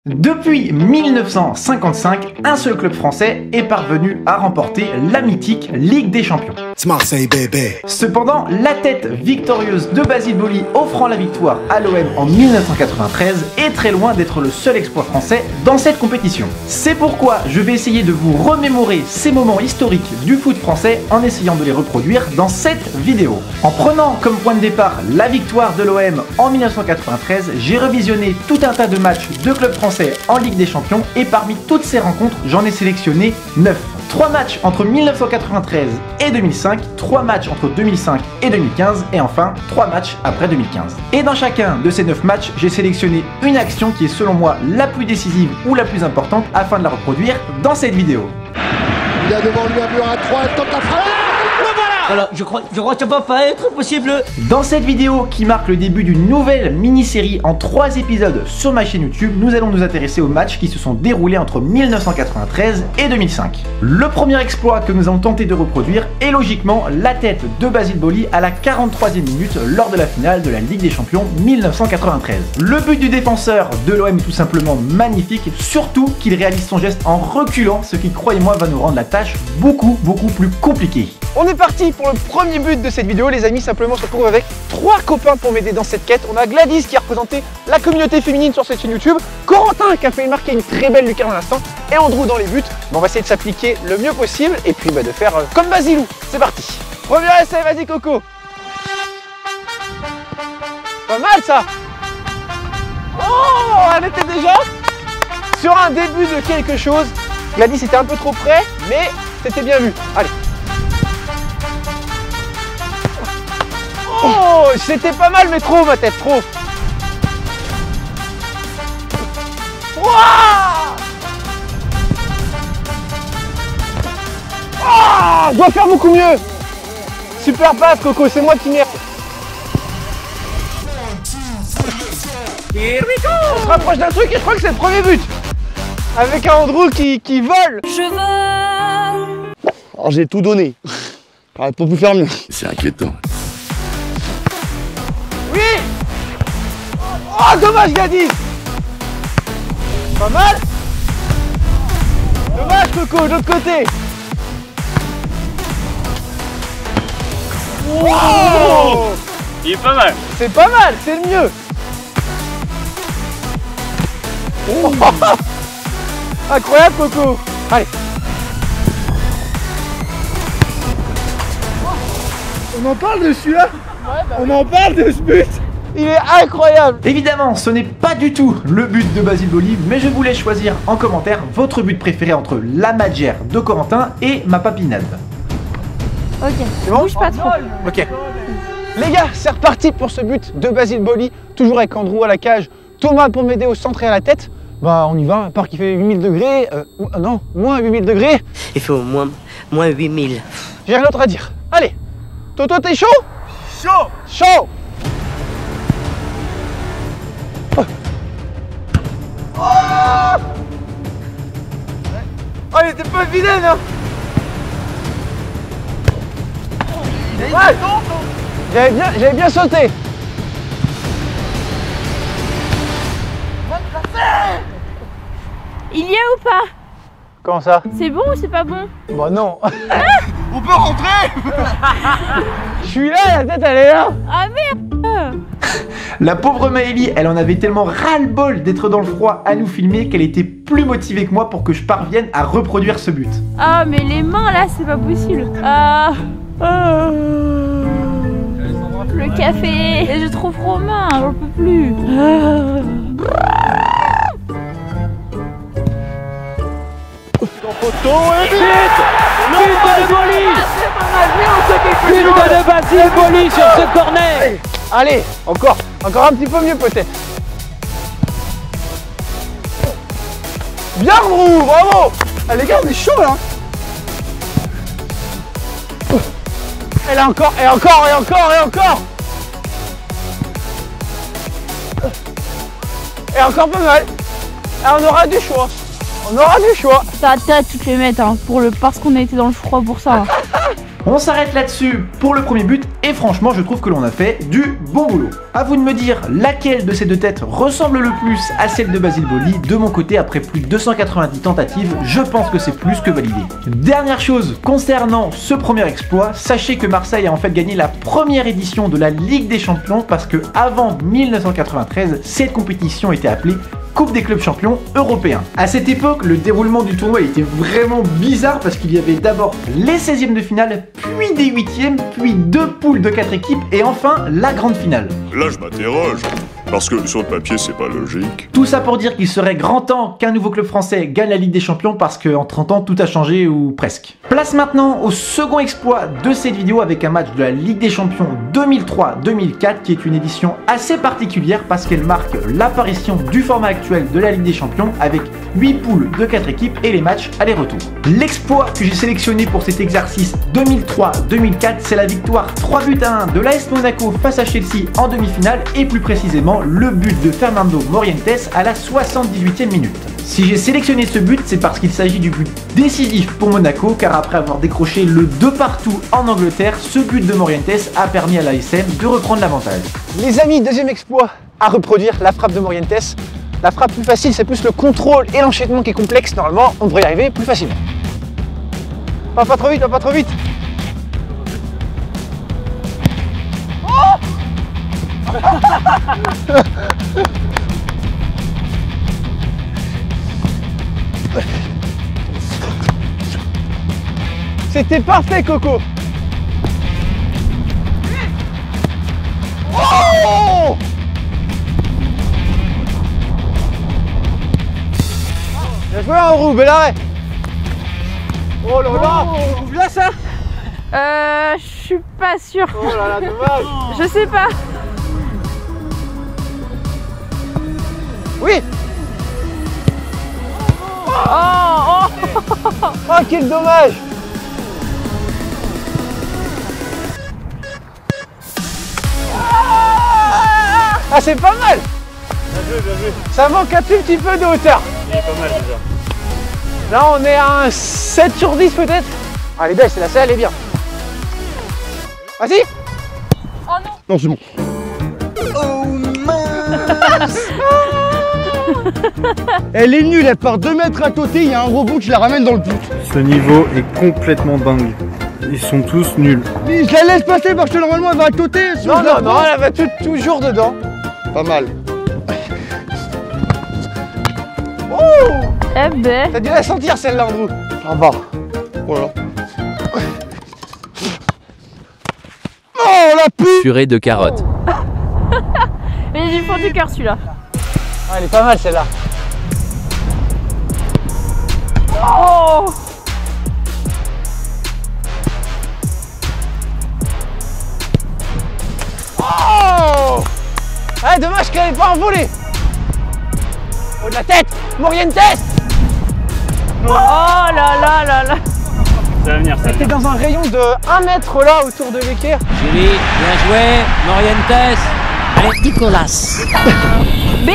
Depuis 1955, un seul club français est parvenu à remporter la mythique Ligue des Champions. Marseille, bébé. Cependant, la tête victorieuse de Basile Boli offrant la victoire à l'OM en 1993 est très loin d'être le seul exploit français dans cette compétition. C'est pourquoi je vais essayer de vous remémorer ces moments historiques du foot français en essayant de les reproduire dans cette vidéo. En prenant comme point de départ la victoire de l'OM en 1993, j'ai revisionné tout un tas de matchs de clubs français en Ligue des Champions et parmi toutes ces rencontres, j'en ai sélectionné 9. 3 matchs entre 1993 et 2005, 3 matchs entre 2005 et 2015 et enfin 3 matchs après 2015. Et dans chacun de ces 9 matchs, j'ai sélectionné une action qui est selon moi la plus décisive ou la plus importante afin de la reproduire dans cette vidéo. Il a devant lui un mur à 3, tente la frappe. Voilà, je crois que ça va pas être possible. Dans cette vidéo qui marque le début d'une nouvelle mini-série en 3 épisodes sur ma chaîne YouTube, nous allons nous intéresser aux matchs qui se sont déroulés entre 1993 et 2005. Le premier exploit que nous allons tenter de reproduire est logiquement la tête de Basile Boli à la 43e minute lors de la finale de la Ligue des Champions 1993. Le but du défenseur de l'OM est tout simplement magnifique, surtout qu'il réalise son geste en reculant, ce qui, croyez-moi, va nous rendre la tâche beaucoup plus compliquée. On est parti pour le premier but de cette vidéo, les amis. Simplement, je se retrouve avec 3 copains pour m'aider dans cette quête. On a Gladys qui a représenté la communauté féminine sur cette chaîne YouTube, Corentin qui a fait marquer une très belle lucarne à l'instant, et Andrew dans les buts. On va essayer de s'appliquer le mieux possible et puis de faire comme Basilou. C'est parti. Premier essai, vas-y Coco. Pas mal ça. Oh, elle était déjà sur un début de quelque chose. Gladys était un peu trop près, mais c'était bien vu. Allez. Oh, c'était pas mal, mais trop ma tête, trop. Wouah! Oh, je dois faire beaucoup mieux. Super passe, Coco, c'est moi qui merde. Here we go. On se rapproche d'un truc et je crois que c'est le premier but. Avec un Andrew qui vole. Je vole. Alors j'ai tout donné. Arrête pour plus faire mieux. C'est inquiétant. Oui. Oh, dommage, Gladys. Pas mal. Dommage, Coco, de l'autre côté. Oh, Il est pas mal. c'est pas mal, c'est le mieux. Oh. Incroyable, Coco. Allez. On en parle de celui-là. On en parle de ce but. Il est incroyable. Évidemment, ce n'est pas du tout le but de Basile Boli, mais je voulais choisir en commentaire votre but préféré entre la Magère de Corentin et ma papinade. Ok, C'est bon? bouge pas trop. Ok. Les gars, c'est reparti pour ce but de Basile Boli, toujours avec Andrew à la cage, Thomas pour m'aider au centre et à la tête. Bah on y va, à part qu'il fait 8000 degrés, non, moins 8000 degrés. Il fait au moins 8000. J'ai rien d'autre à dire. Allez, Toto, t'es chaud? Chaud. Chaud. Oh, oh, il était pas vilaine, hein. Ouais. J'avais bien sauté. Il y a ou pas? Comment ça? C'est bon ou c'est pas bon? Bah non. On peut rentrer. Je suis là, la tête elle est là. Ah merde. La pauvre Maëlie, elle en avait tellement ras-le-bol d'être dans le froid à nous filmer qu'elle était plus motivée que moi pour que je parvienne à reproduire ce but. Ah mais les mains là c'est pas possible. Le café. Et j'ai trop froid aux mains, j'en peux plus. Photo et but de Boli. But de Basile Boli sur ce corner. Allez, encore un petit peu mieux peut-être. Bien Andrew, bravo. Ah, les gars, on est chaud là. Et là encore, et encore. Et encore pas mal. Et on aura du choix. T'as intérêt à toutes les mettre hein, parce qu'on a été dans le froid pour ça. On s'arrête là-dessus pour le premier but et franchement je trouve que l'on a fait du bon boulot. A vous de me dire laquelle de ces deux têtes ressemble le plus à celle de Basile Boli. De mon côté, après plus de 290 tentatives, je pense que c'est plus que validé. Dernière chose concernant ce premier exploit, sachez que Marseille a en fait gagné la première édition de la Ligue des Champions parce que avant 1993, cette compétition était appelée Coupe des clubs champions européens. À cette époque, le déroulement du tournoi était vraiment bizarre parce qu'il y avait d'abord les 16e de finale, puis des 8e, puis 2 poules de 4 équipes et enfin la grande finale. Là, je m'interroge. Parce que sur le papier, c'est pas logique. Tout ça pour dire qu'il serait grand temps qu'un nouveau club français gagne la Ligue des Champions parce qu'en 30 ans, tout a changé ou presque. Place maintenant au second exploit de cette vidéo avec un match de la Ligue des Champions 2003-2004 qui est une édition assez particulière parce qu'elle marque l'apparition du format actuel de la Ligue des Champions avec 8 poules de 4 équipes et les matchs aller-retour. L'exploit que j'ai sélectionné pour cet exercice 2003-2004, c'est la victoire 3-1 de l'AS Monaco face à Chelsea en demi-finale et plus précisément le but de Fernando Morientes à la 78e minute. Si j'ai sélectionné ce but, c'est parce qu'il s'agit du but décisif pour Monaco, car après avoir décroché le 2-partout en Angleterre, ce but de Morientes a permis à l'ASM de reprendre l'avantage. Les amis, deuxième exploit à reproduire, la frappe de Morientes. La frappe plus facile, c'est plus le contrôle et l'enchaînement qui est complexe. Normalement, on devrait y arriver plus facilement. Pas trop vite, pas trop vite. C'était parfait, Coco. Oh! Bien joué en roue, bel arrêt. Oh là là, ouvre là ça. Je suis pas sûre. Oh là là, dommage. Je sais pas. Oui. Oh, Oh, quel dommage. Ah, c'est pas mal. Bien joué, bien joué. Ça manque un tout petit peu de hauteur. Il est pas mal déjà. Là, on est à un 7 sur 10 peut-être. Ah, elle est belle, c'est la selle, elle est bien. Vas-y. oh non. Non, c'est bon. Elle est nulle, elle part 2 mètres à côté, il y a un robot qui la ramène dans le but. Ce niveau est complètement dingue. Ils sont tous nuls. Mais je la laisse passer parce que normalement elle va à côté. Non, non, non, elle va toujours dedans. Pas mal. Oh! Eh ben. T'as dû la sentir celle-là, Andrew. Ça va. Voilà. Oh la pute! Purée de carottes. Mais il faut du cœur celui-là. Ah, elle est pas mal celle-là. Oh. Oh! Ah, dommage qu'elle n'ait pas envolé. Oh, de la tête! Morientes! Oh là là là là. Ça va venir, ça va T'es venir. dans un rayon de 1 mètre là autour de l'équerre. Julie, bien joué. Morientes. Allez, Nicolas. Mais.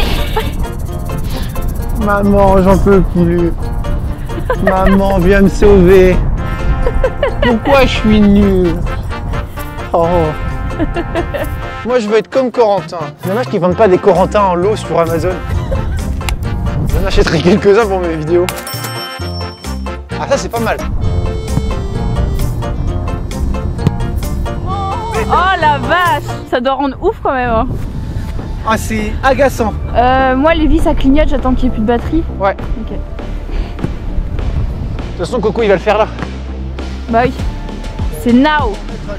Maman, j'en peux plus. Maman, viens me sauver. Pourquoi je suis nul? Oh. Moi, je veux être comme Corentin. Dommage qu'ils vendent pas des Corentins en lot sur Amazon. J'en achèterai quelques-uns pour mes vidéos. Ah, ça, c'est pas mal. Oh la vache. Ça doit rendre ouf quand même. Hein. Ah, c'est agaçant. Moi, Lévi, ça clignote. J'attends qu'il n'y ait plus de batterie. Ouais. Ok. De toute façon, Coco, il va le faire là. Bah oui. C'est now.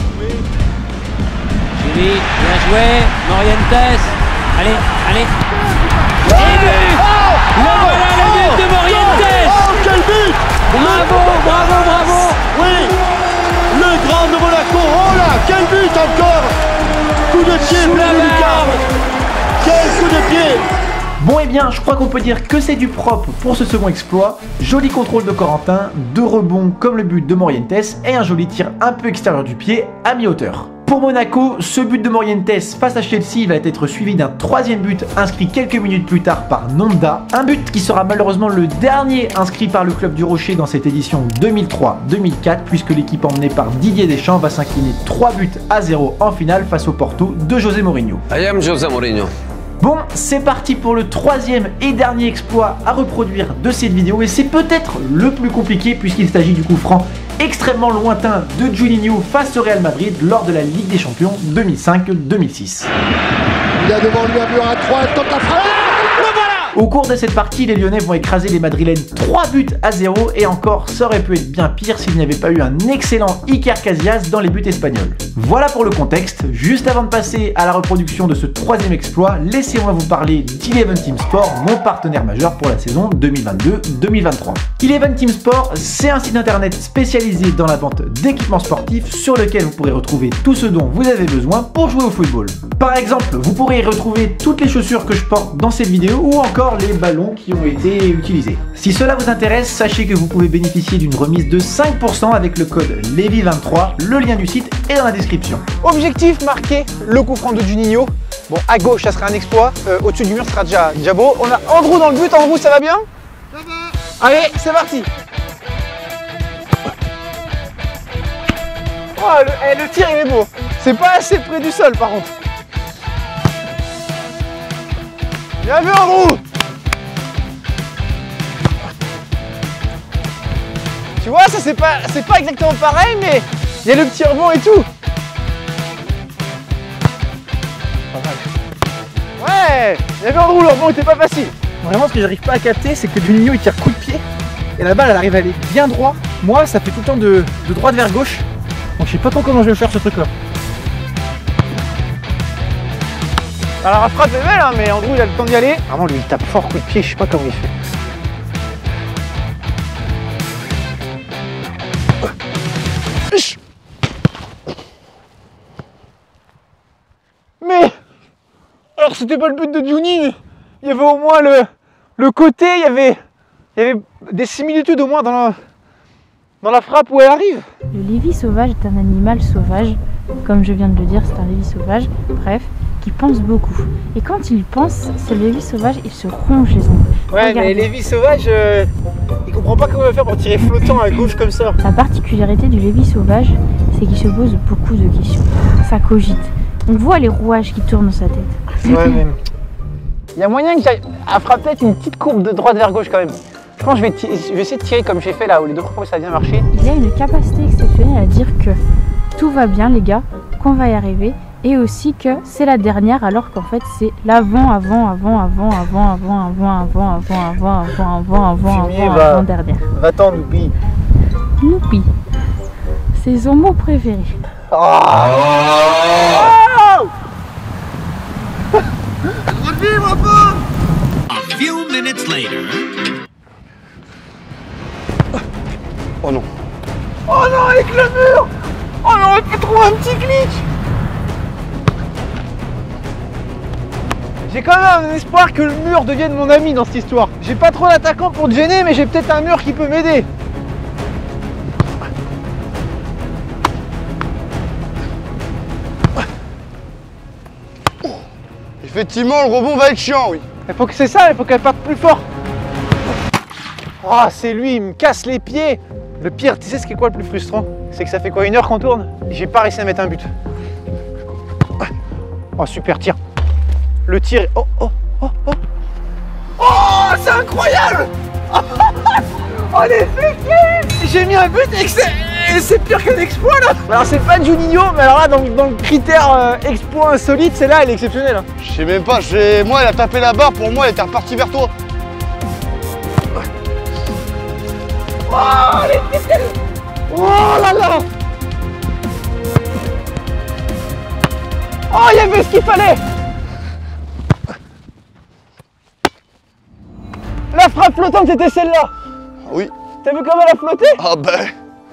Julie, bien joué. Morientes. Allez, allez. Oh, Le voilà le but de Morientes. Oh, quel but! Bravo, bravo, bravo. Oui! Le grand de Monaco! Oh là! Quel but encore! Coup de pied, Sous la plein de barre. lucarne! Quel coup de pied! Bon et bien, je crois qu'on peut dire que c'est du propre pour ce second exploit. Joli contrôle de Corentin, 2 rebonds comme le but de Morientes et un joli tir un peu extérieur du pied à mi-hauteur. Pour Monaco, ce but de Morientes face à Chelsea va être suivi d'un troisième but inscrit quelques minutes plus tard par Nonda. Un but qui sera malheureusement le dernier inscrit par le club du Rocher dans cette édition 2003-2004 puisque l'équipe emmenée par Didier Deschamps va s'incliner 3-0 en finale face au Porto de José Mourinho. I am José Mourinho. Bon, c'est parti pour le troisième et dernier exploit à reproduire de cette vidéo et c'est peut-être le plus compliqué puisqu'il s'agit du coup franc extrêmement lointain de Juninho face au Real Madrid lors de la Ligue des Champions 2005-2006. Il a devant lui un mur à 3, il tente la frappe. Au cours de cette partie, les Lyonnais vont écraser les Madrilènes 3-0 et encore, ça aurait pu être bien pire s'il n'y avait pas eu un excellent Iker Casillas dans les buts espagnols. Voilà pour le contexte. Juste avant de passer à la reproduction de ce troisième exploit, laissez-moi vous parler d'Eleven Team Sport, mon partenaire majeur pour la saison 2022-2023. Eleven Team Sport, c'est un site internet spécialisé dans la vente d'équipements sportifs sur lequel vous pourrez retrouver tout ce dont vous avez besoin pour jouer au football. Par exemple, vous pourrez y retrouver toutes les chaussures que je porte dans cette vidéo ou encore les ballons qui ont été utilisés. Si cela vous intéresse, sachez que vous pouvez bénéficier d'une remise de 5% avec le code LEVY23, le lien du site est dans la description. Objectif marqué, le coup franc de Juninho. Bon, à gauche, ça sera un exploit. Au-dessus du mur, ça sera déjà beau. On a Andrew dans le but. Andrew, ça va bien? Ça va. Allez, c'est parti. Oh, le tir, il est beau. C'est pas assez près du sol, par contre. Bien vu, Andrew. Tu vois, ça c'est pas exactement pareil, mais il y a le petit rebond et tout. Ouais, il y avait Andrew, le rebond était pas facile. Vraiment, ce que j'arrive pas à capter, c'est que Juninho il tire coup de pied et la balle elle arrive à aller bien droit. Moi, ça fait tout le temps de droite vers gauche. Donc je sais pas trop comment je vais faire ce truc là. Alors la frappe est belle, hein, mais Andrew il a le temps d'y aller. Vraiment, lui il tape fort coup de pied, je sais pas comment il fait. Mais alors c'était pas le but de Juni, mais il y avait au moins le côté, il y avait des similitudes au moins dans la frappe où elle arrive. Le lévi sauvage est un animal sauvage, comme je viens de le dire, c'est un lévi sauvage, bref, qui pense beaucoup. Et quand il pense, ce lévi sauvage, il se ronge les ongles. Ouais, regardez. mais lévi sauvage, il comprend pas comment il va faire pour tirer flottant à gauche comme ça. La particularité du lévi sauvage, c'est qu'il se pose beaucoup de questions. Ça cogite. On voit les rouages qui tournent dans sa tête. Ouais, même. Il y a moyen que j'aille à frapper peut-être une petite courbe de droite vers gauche quand même. Je pense que je vais essayer de tirer comme j'ai fait là, où les deux fois ça a bien marché. Il a une capacité exceptionnelle à dire que tout va bien les gars, qu'on va y arriver, et aussi que c'est la dernière alors qu'en fait c'est l'avant dernière. Va-t'en, Noupi. Noupi. C'est son mot préféré. Oh non. Oh non, avec le mur. Oh non, on aurait pu trouver un petit glitch. J'ai quand même un espoir que le mur devienne mon ami dans cette histoire. J'ai pas trop d'attaquant pour te gêner, mais j'ai peut-être un mur qui peut m'aider. Effectivement, le rebond va être chiant, oui. Il faut que c'est ça, il faut qu'elle parte plus fort. Oh, c'est lui, il me casse les pieds. Le pire, tu sais ce qui est quoi le plus frustrant? C'est que ça fait quoi, 1 heure qu'on tourne? J'ai pas réussi à mettre un but. Oh, super tir. Le tir est... Oh, oh, oh, oh. Oh, c'est incroyable. Oh, l'effet. J'ai mis un but et c'est pire qu'un exploit, là. Alors, c'est pas Juninho, mais alors là, dans le critère exploit insolite, c'est là, elle est exceptionnelle. Je sais même pas, moi, elle a tapé la barre, pour moi, elle était repartie vers toi. Oh, les... Oh là là. Oh, il y avait ce qu'il fallait. La frappe flottante, c'était celle-là. Oui. T'as vu comment elle a flotté? Ah ben...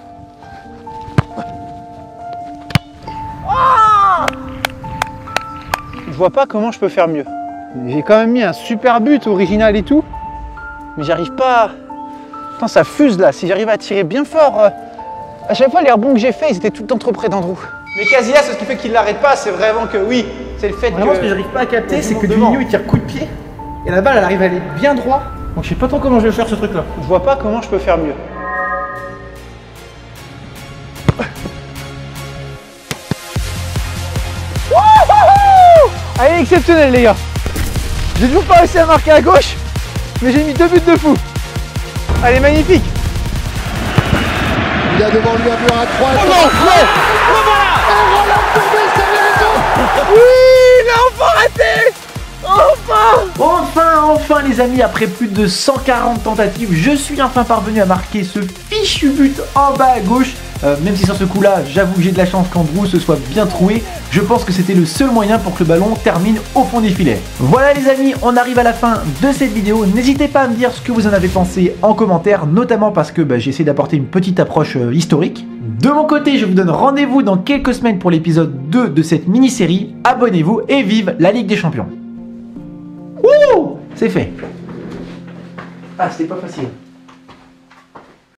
Oh, je vois pas comment je peux faire mieux. J'ai quand même mis un super but original et tout, mais j'arrive pas... Putain, ça fuse là, si j'arrive à tirer bien fort... À chaque fois, les rebonds que j'ai faits, ils étaient tout le temps trop près d'Andrew. Mais Casillas, ce qui fait qu'il l'arrête pas, c'est vraiment que oui, c'est le fait Vraiment, que... ce que j'arrive pas à capter, c'est que devant. Juninho il tire coup de pied et la balle elle arrive à aller bien droit. Donc je sais pas trop comment je vais faire ce truc là. Je vois pas comment je peux faire mieux. Elle est exceptionnelle les gars. J'ai toujours pas réussi à marquer à gauche, mais j'ai mis 2 buts de fou. Elle est magnifique. Il a devant lui un mur à 3. Oh non, ouais. Oui, il a enfin raté. Enfin les amis, après plus de 140 tentatives, je suis enfin parvenu à marquer ce fichu but en bas à gauche. Même si sur ce coup-là, j'avoue que j'ai de la chance qu'Andrew se soit bien troué, je pense que c'était le seul moyen pour que le ballon termine au fond des filets. Voilà les amis, on arrive à la fin de cette vidéo. N'hésitez pas à me dire ce que vous en avez pensé en commentaire, notamment parce que j'ai essayé d'apporter une petite approche historique. De mon côté, je vous donne rendez-vous dans quelques semaines pour l'épisode 2 de cette mini-série. Abonnez-vous et vive la Ligue des Champions. Wouh! C'est fait. Ah, c'était pas facile.